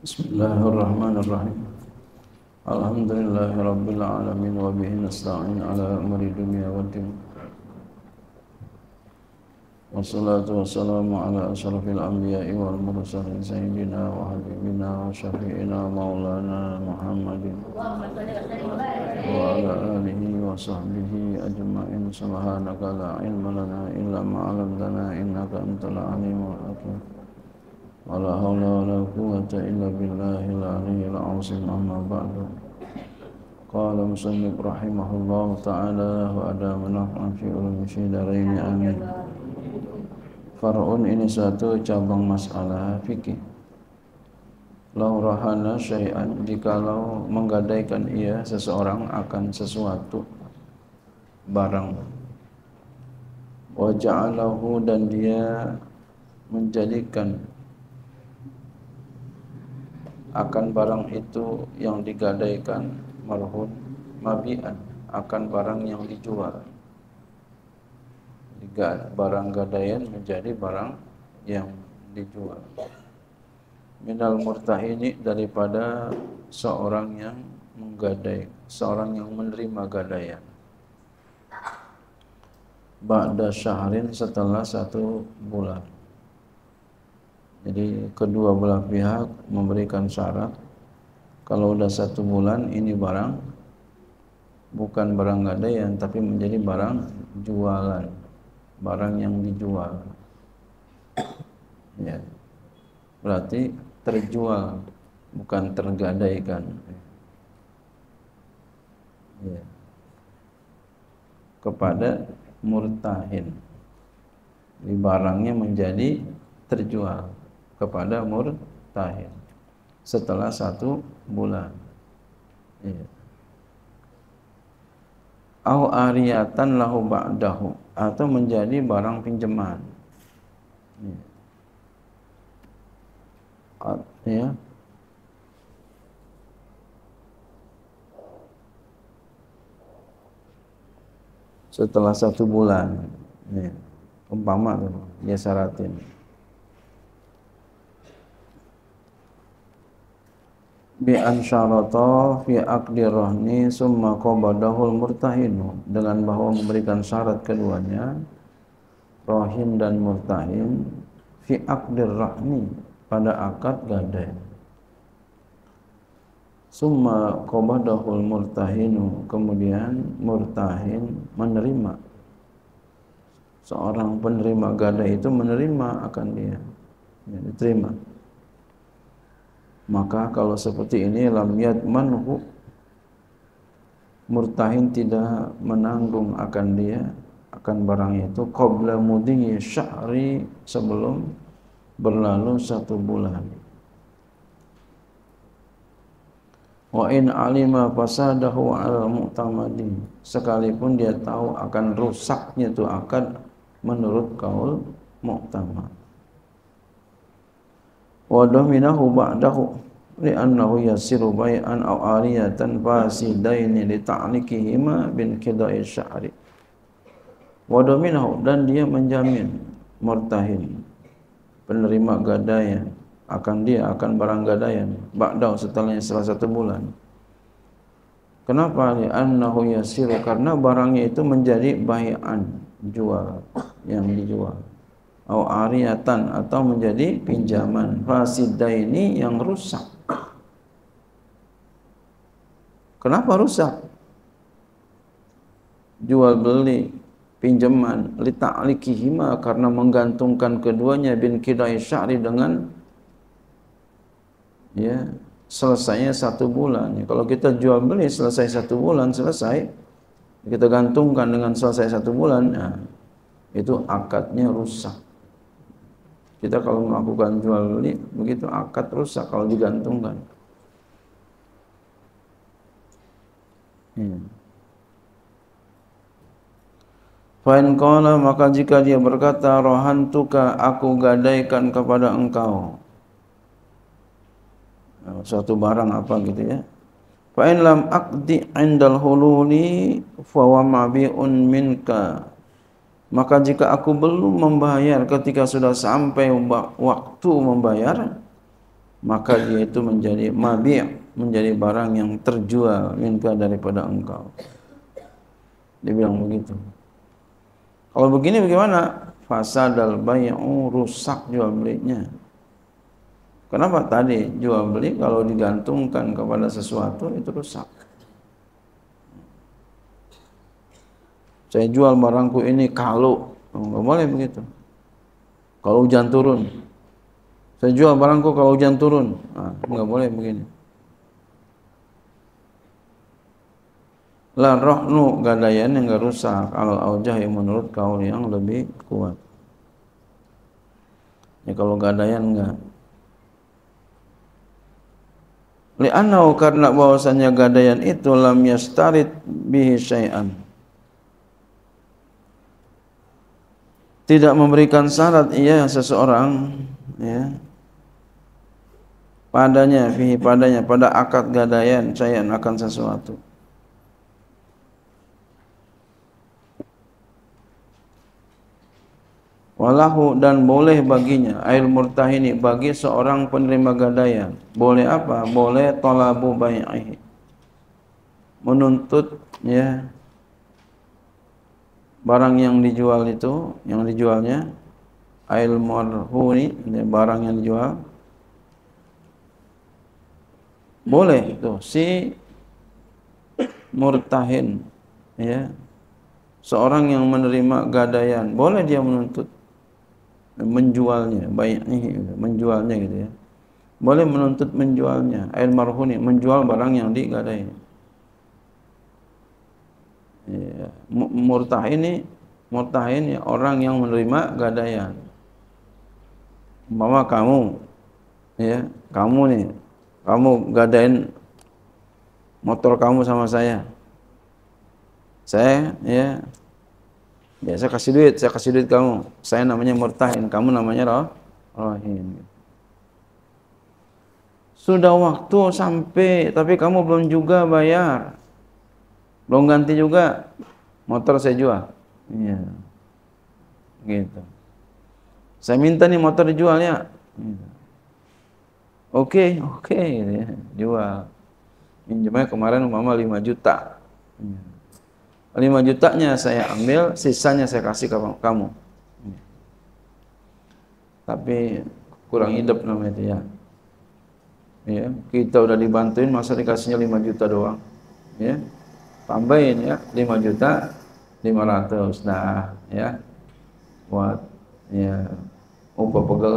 Bismillahirrahmanirrahim. Alhamdulillahirabbil alamin wa bihi nasta'in ala umuri dunya waddin. Wassalatu wassalamu ala asyrafil anbiya'i wal mursalin sayyidina wa habibina wa syafi'ina maulana Muhammadin wa ala alihi wa sahbihi ajma'in. Subhanaka la ilma lana illa ma 'allamtana innaka antal alimul hakim. Wala haula wala quwwata illa billahil aliyyil azim. Amma ba'du. Qala musannif rahimahullahu ta'ala wa adamana fi ulumi syidaraini amin. Far'un, ini satu cabang masalah fikih. Lau rahana syai'an, jikalau menggadaikan ia seseorang akan sesuatu barang, wa ja'alahu, dan dia menjadikan akan barang itu yang digadaikan marhun mabi'an, akan barang yang dijual. Barang gadaian menjadi barang yang dijual. Minal murtahini, daripada seorang yang menggadai, seorang yang menerima gadaian. Ba'da syahrin, setelah 1 bulan. Jadi kedua belah pihak memberikan syarat, kalau udah 1 bulan ini barang bukan barang gadaian tapi menjadi barang jualan, barang yang dijual. Ya, berarti terjual, bukan tergadaikan. Ya, kepada murtahin, di barangnya menjadi terjual kepada murtahin setelah 1 bulan. Ya. Au ariyatan lahu ba'dahu, atau menjadi barang pinjaman. Ya. Setelah 1 bulan. Ya. Umpama tuh dia syaratin. Bi an syarata fi aqdi rahni summa qabadahul murtahinu, dengan bahwa memberikan syarat keduanya, rahin dan murtahin, fi aqdi rahni, pada akad gadai. Summa qabadahul murtahinu, kemudian murtahin menerima, seorang penerima gadai itu menerima akan dia, ya, diterima. Maka kalau seperti ini, lam yadmanhu, murtahin tidak menanggung akan dia, akan barang itu, qabla mudhi syahri, sebelum berlalu 1 bulan. Wa in alima fasadahu al mu'tamadi, sekalipun dia tahu akan rusaknya itu akad menurut kaul mu'tamad. Wa dominahu ba'dahu li'annahu yasiru bai'an aw ariyatan fasidaini li ta'likihima bin qida'i syahri. Wa dominahu, dan dia menjamin murtahin, penerima gadaian, akan barang gadaian ba'dahu, setelah 1 bulan. Kenapa? Li'annahu yasiru, karena barangnya itu menjadi bai'an, jual, yang dijual, atau ariyatan, atau menjadi pinjaman, fasidaini, yang rusak. Kenapa rusak? Jual beli, pinjaman, li ta'likihima, karena menggantungkan keduanya, bin qida'i syahri, dengan ya selesainya 1 bulan. Ya, kalau kita jual beli selesai 1 bulan, selesai, kita gantungkan dengan selesai 1 bulan, nah, itu akadnya rusak. Kita kalau melakukan jual beli begitu, akad rusak kalau digantungkan. Fa in qala, maka jika dia berkata, rohantuka, aku gadaikan kepada engkau suatu barang apa gitu ya. Fa in lam aqdi 'indal hululi fa wa mabi'un minka, maka jika aku belum membayar ketika sudah sampai waktu membayar, maka dia itu menjadi mabi', menjadi barang yang terjual minka daripada engkau. Dia bilang begitu. Kalau begini bagaimana? Fasadal bai'u, rusak jual belinya. Kenapa? Tadi jual beli kalau digantungkan kepada sesuatu itu rusak. Saya jual barangku ini kalau, enggak boleh begitu. Kalau hujan turun, saya jual barangku kalau hujan turun, enggak boleh begini. La rohnu, gadaian yang enggak rusak, al aujah yang menurut kaul yang lebih kuat. Ya kalau gadaian enggak. Li'annahu, karena bahwasanya gadaian itu lam yastarid bihi syai'an, tidak memberikan syarat ia seseorang ya padanya fihi, padanya, pada akad gadaian syai'an, akan sesuatu. Walahu, dan boleh baginya, ail murtahini, bagi seorang penerima gadaian, boleh apa? Boleh talabu bai'ihi, menuntut ya barang yang dijual itu, yang dijualnya, ail marhuni, barang yang dijual, boleh itu si murtahin ya, seorang yang menerima gadaian, boleh dia menuntut menjualnya, bai'ihi, menjualnya gitu ya. Boleh menuntut menjualnya, ail marhuni, menjual barang yang digadai. Ya, murtahin ya, orang yang menerima gadaian. Umpama kamu ya, kamu gadain motor kamu sama saya ya, saya kasih duit kamu, saya namanya murtahin, kamu namanya rohin. Sudah waktu sampai tapi kamu belum juga bayar, belum ganti juga, motor saya jual. Iya. Gitu. Saya minta nih motor dijual ya. Gitu. Oke, gitu ya. Jual. Minjemnya kemarin umpama 5 juta. 5 jutanya saya ambil, sisanya saya kasih ke kamu. Tapi kurang hidup namanya itu ya. Ya, kita udah dibantuin masa dikasihnya 5 juta doang. Ya. Tambahin ya 5 juta 500 dah ya. Buat ya upah pegel.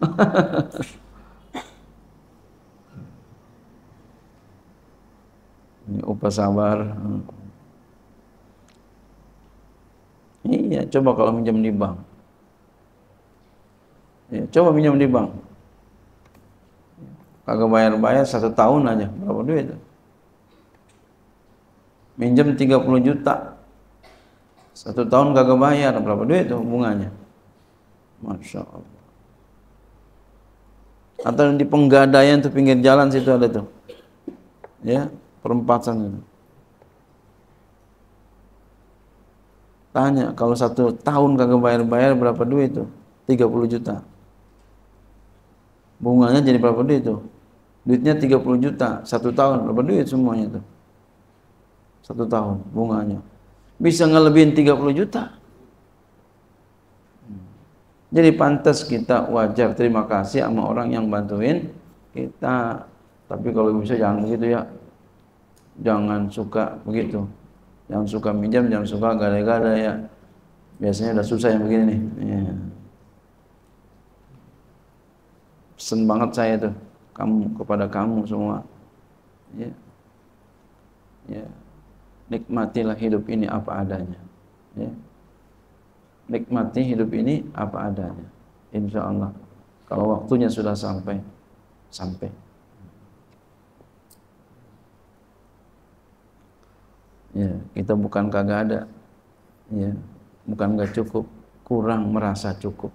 Upah sabar. Iya, coba kalau minjam di bank. Ya, coba minjam di bank. Kagak bayar-bayar 1 tahun aja, berapa duit itu? Minjam 30 juta. 1 tahun kagak bayar, berapa duit itu bunganya? Masya Allah. Atau di penggadaian tuh, pinggir jalan situ ada tuh. Ya, perempatan itu. Tanya, kalau 1 tahun kagak bayar-bayar berapa duit itu? 30 juta. Bunganya jadi berapa duit itu? Duitnya 30 juta, 1 tahun, berapa duit semuanya itu? 1 tahun bunganya. Bisa ngelebihin 30 juta. Jadi pantas kita wajar terima kasih sama orang yang bantuin kita. Tapi kalau bisa jangan begitu ya. Jangan suka begitu. Jangan suka minjam, jangan suka gada-gada ya. Biasanya udah susah yang begini nih. Ya. Pesen banget saya tuh, kepada kamu semua. Ya. Ya. Nikmatilah hidup ini apa adanya. Ya. Nikmati hidup ini apa adanya. Insya Allah. Kalau waktunya sudah sampai. Ya, kita bukan kagak ada. Ya, bukan gak cukup, kurang merasa cukup.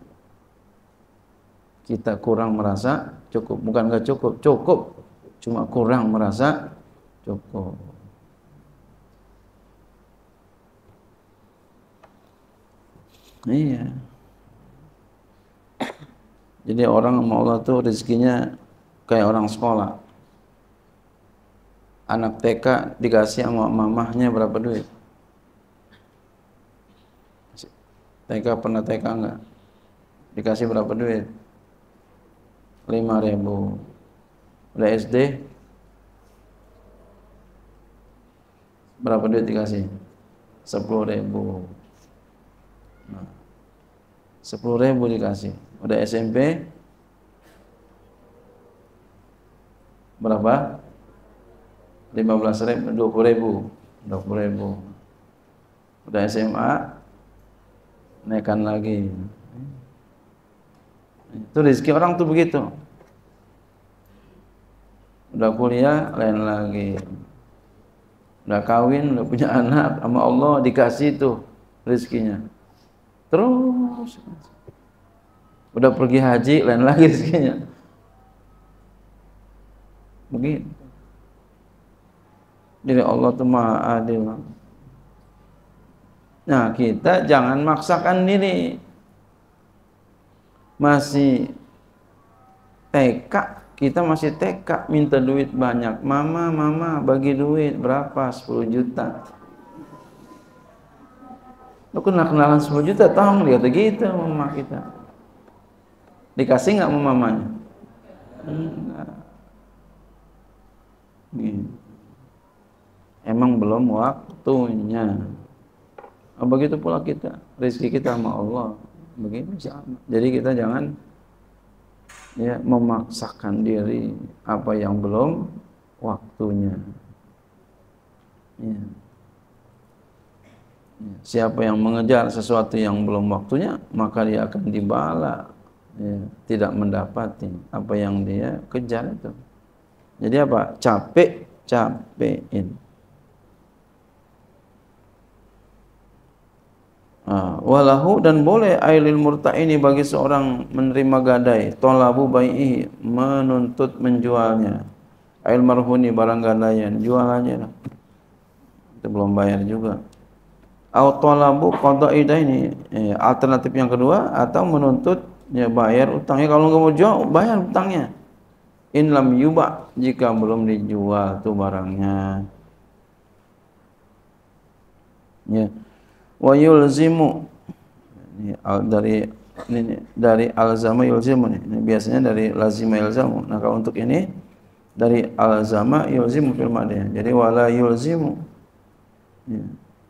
Kita kurang merasa cukup, bukan gak cukup, cukup. Cuma kurang merasa cukup. Iya. Jadi orang sama Allah tuh rezekinya kayak orang sekolah. Anak TK dikasih sama mamahnya berapa duit? TK pernah TK enggak? Dikasih berapa duit? 5.000. Udah SD berapa duit dikasih? 10.000. Nah, 10.000 dikasih. Udah SMP berapa? 15.000, 20.000. Udah SMA naikkan lagi. Itu rezeki orang tuh begitu. Udah kuliah lain lagi. Udah kawin, udah punya anak, sama Allah dikasih tuh rezekinya. Terus udah pergi haji lain lagi rezekinya. Begitu. Jadi Allah tuh Maha Adil. Nah, kita jangan maksakan diri. Masih TK, kita masih TK minta duit banyak. Mama bagi duit berapa? 10 juta. Lu kenalan 10 juta, tolong dia kata gitu mama kita. Dikasih nggak sama mamanya? Enggak. Gitu. Emang belum waktunya. Begitu pula kita, rezeki kita sama Allah. Begitu sama. Jadi kita jangan ya memaksakan diri apa yang belum waktunya. Ya. Siapa yang mengejar sesuatu yang belum waktunya, maka dia akan dibala, ya, tidak mendapati apa yang dia kejar itu. Jadi apa? Capein. Walahu dan boleh ailil murta'ini bagi seorang menerima gadai, tolabu bai'i menuntut menjualnya, ail marhuni barang gadaian jualannya itu belum bayar juga, au tolabu qada'i daini, alternatif yang kedua, atau menuntut ya bayar utangnya. Kalau nggak mau jual bayar utangnya, in lam yuba, jika belum dijual tuh barangnya, ya. Wa yulzimu, dari alzama yulzimu nih. Ini biasanya dari lazima yulzamu. Nah, kalau untuk ini dari alzama yulzimu fil madhi. Jadi wala yulzimu. Ya.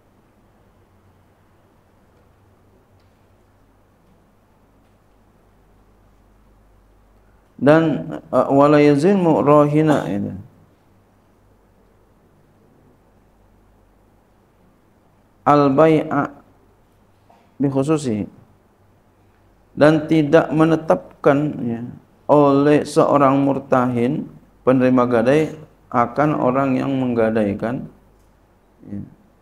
Dan wala yulzimu rohina itu. Al-bai'a bi khususi, dan tidak menetapkan ya, oleh seorang murtahin penerima gadai akan orang yang menggadaikan, ya.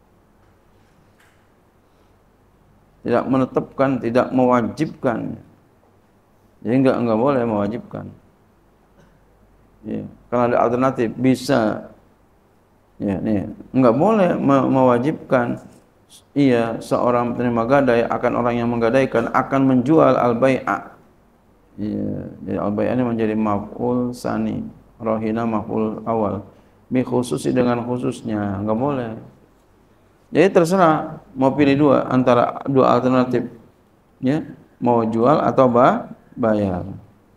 Tidak menetapkan, tidak mewajibkan. Jadi enggak boleh mewajibkan. Ya, kalau ada alternatif bisa, ya nih, enggak boleh mewajibkan. Iya, seorang penerima gadai akan orang yang menggadaikan akan menjual al-bai'a. Iya, jadi al-bai'a ini menjadi maf'ul sani, rohina maf'ul awal. Bi khususi dengan khususnya, enggak boleh. Jadi terserah mau pilih antara dua alternatif, ya, mau jual atau bayar.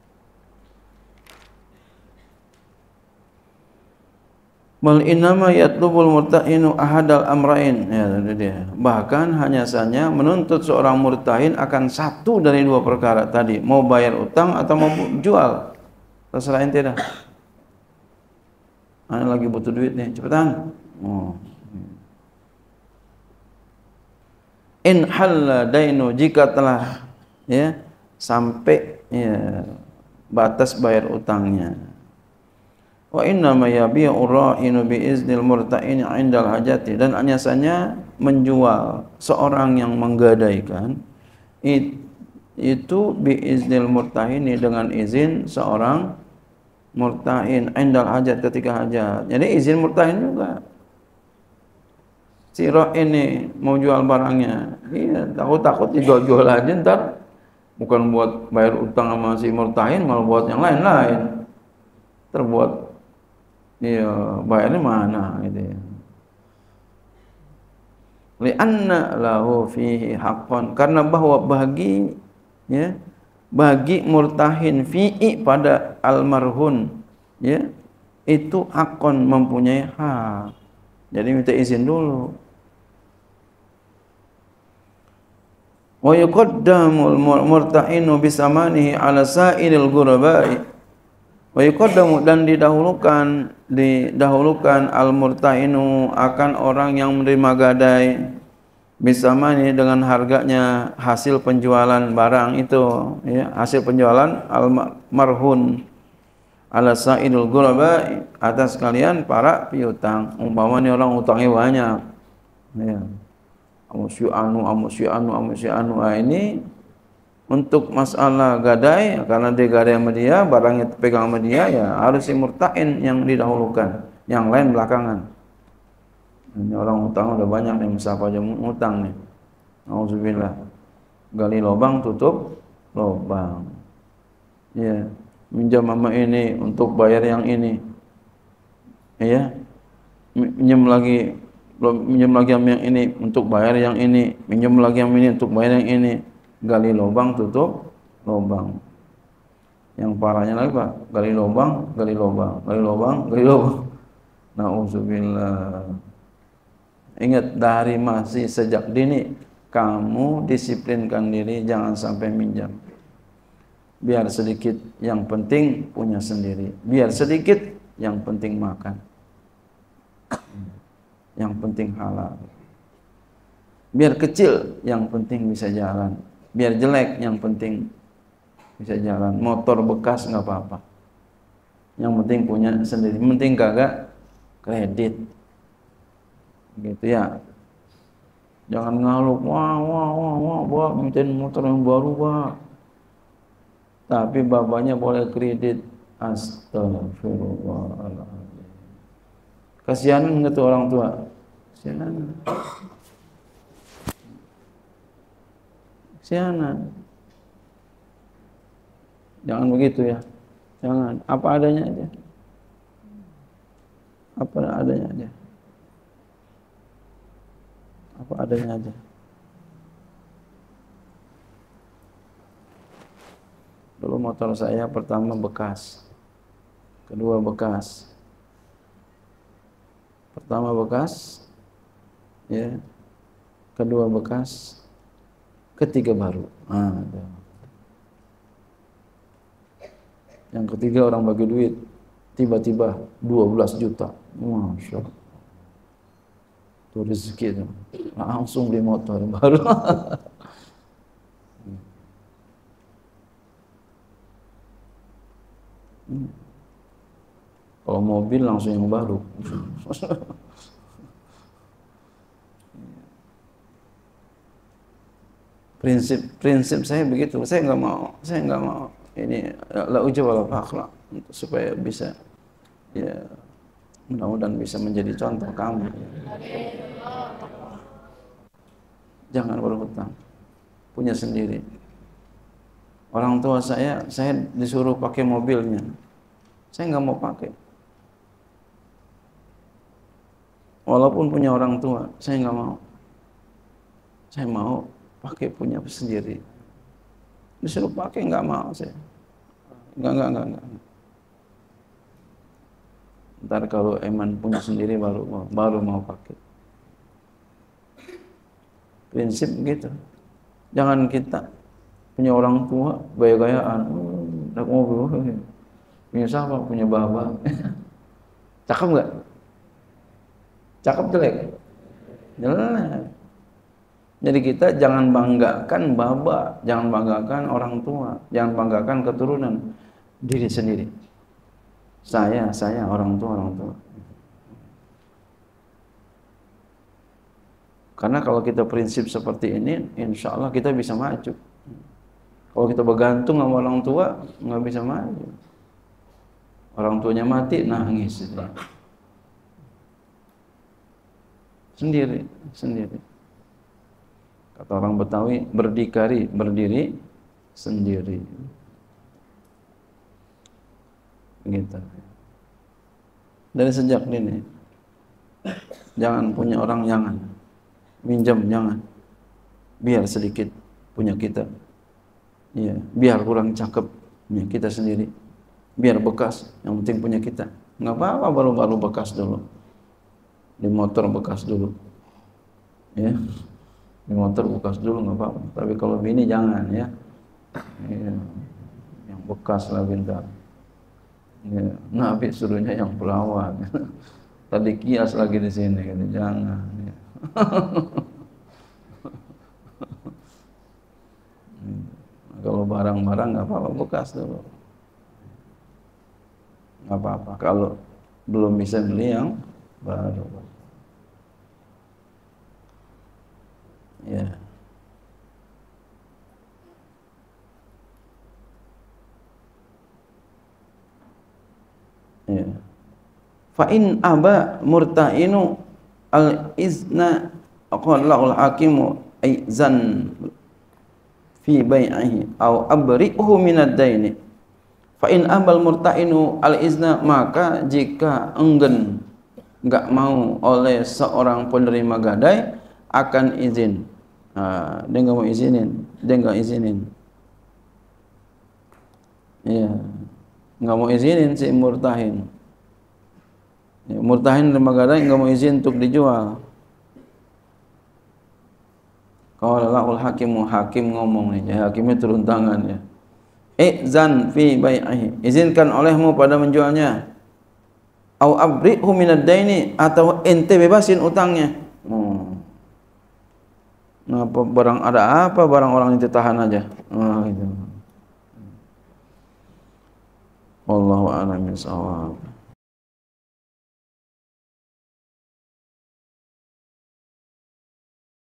Bal innama yatlubul murtahinu ahadal amrain, ya itu dia. Bahkan hanya saja menuntut seorang murtahin akan satu dari dua perkara tadi, mau bayar utang atau mau jual. Terserah ente dah. Ana lagi butuh duit nih, cepetan. In halla dainu, jika telah ya sampai ya batas bayar utangnya. Wa inna ma yabi'u ra'inu bi iznil murta'in 'indal hajati, dan hanya saja menjual seorang yang menggadaikan itu bi iznil murta'ini, dengan izin seorang murta'in 'indal hajat, ketika hajat. Jadi izin murta'in juga. Si ra'in ini mau jual barangnya, iya, takut dijual aja ntar, bukan buat bayar utang sama si murta'in, malah buat yang lain-lain. terbuat ya bayarnya mana gitu ya. Li'anna lahu fihi haqqan, karena bahwa bagi ya bagi murtahin fi'i pada almarhun ya itu haqqan, mempunyai hak. Jadi minta izin dulu. Wa yuqaddamul murtahinu bisamanihi ala sa'iril ghurabai. Wa yuqaddamu, dan didahulukan al-murtahinu akan orang yang menerima gadai bisamani dengan harganya hasil penjualan barang itu ya, hasil penjualan al-marhun ala sa'iril ghurabai, atas kalian para piutang. Umpamanya orang utangnya banyak ya. Amu si anu. Ini untuk masalah gadai, karena dia gadai sama dia, barangnya pegang sama dia, ya harus si murtain yang didahulukan, yang lain belakangan. Ini orang utang udah banyak nih, siapa aja ngutang nih. Auzubillah. Gali lubang, tutup lubang. Ya, minjam sama ini untuk bayar yang ini. Ya. Minjam lagi yang ini untuk bayar yang ini, minjam lagi yang ini untuk bayar yang ini. Gali lubang, tutup lubang. Yang parahnya lagi Pak, gali lubang, gali lubang, gali lubang, gali lubang. Nauzubillah. Ingat, dari masih sejak dini kamu disiplinkan diri, jangan sampai minjam. Biar sedikit, yang penting punya sendiri. Biar sedikit, yang penting makan. Yang penting halal. Biar kecil, yang penting bisa jalan. Biar jelek, yang penting bisa jalan. Motor bekas nggak apa-apa. Yang penting punya sendiri. Yang penting kagak kredit. Gitu ya. Jangan ngaluk, wah, mintain motor yang baru, Pak. Tapi bapaknya boleh kredit. Astagfirullahaladzim. Kasihanan enggak tuh orang tua? Kasihanan. Kasihanan. Jangan begitu ya. Jangan. Apa adanya aja. Apa adanya aja. Apa adanya aja. Dulu motor saya pertama bekas. Kedua bekas. Pertama bekas, ya, kedua bekas, ketiga baru. Yang ketiga orang bagi duit, tiba-tiba 12 juta. Masya Allah. Itu rezeki itu. Langsung beli motor baru. Kalau mobil langsung yang baru. Prinsip saya begitu. Saya nggak mau ini la ujub wala fakhr, supaya bisa ya, mudah-mudahan bisa menjadi contoh kamu. Jangan berhutang, punya sendiri. Orang tua saya disuruh pakai mobilnya, saya nggak mau pakai. Walaupun punya orang tua, saya nggak mau. Saya mau pakai punya sendiri. Disuruh pakai nggak mau saya. Nggak. Ntar kalau eman punya sendiri baru mau pakai. Prinsip begitu. Jangan kita punya orang tua gaya-gayaan, naik mobil, punya siapa? Punya baba. Cakep nggak? Cakep jelek? Jelek. Jadi kita jangan banggakan baba, jangan banggakan orang tua, jangan banggakan keturunan, diri sendiri. Saya orang tua. Karena kalau kita prinsip seperti ini, insya Allah kita bisa maju. Kalau kita bergantung sama orang tua, nggak bisa maju. Orang tuanya mati, nangis. Sendiri. Kata orang Betawi, berdiri sendiri. Gitu. dari sejak dini. Jangan punya orang, jangan. Minjam, jangan. Biar sedikit punya kita. Iya, biar kurang cakep punya kita sendiri. Biar bekas, yang penting punya kita. Enggak apa-apa baru-baru bekas dulu. Di motor bekas dulu. Ya. Di motor bekas dulu enggak apa-apa. Tapi kalau bini jangan ya. Iya. Yang bekas lah bentar. Ya, Nabi suruhnya yang perawat. Tadi kias lagi di sini, gitu. Jangan. Ya. Kalau barang-barang nggak apa-apa bekas dulu, nggak apa-apa. Kalau belum bisa beli yang baru, ya. Ya. Fa in aba murta'inu al izna aqallahu al hakimu aizan fi bai'ihi aw abri'uhu minad daini. Fa in abal murta'inu al izna, maka jika enggan enggak mau oleh seorang penerima gadai akan izin. Dia enggak mau izinin, dia enggak izinin. Ya, enggak mau izinin si murtahin. Ya, murtahin penerima gadai enggak mau izin untuk dijual. Qala lahul hakimu, hakim ngomong nih, ya, hakimnya turun tangan ya. Izan fi bai'ihi, izinkan olehmu pada menjualnya. Au abri'hu minad daini, atau ente bebasin utangnya. Ngapa barang ada apa barang orang itu tahan aja. Gitu. Wallahu a'lam bishawab.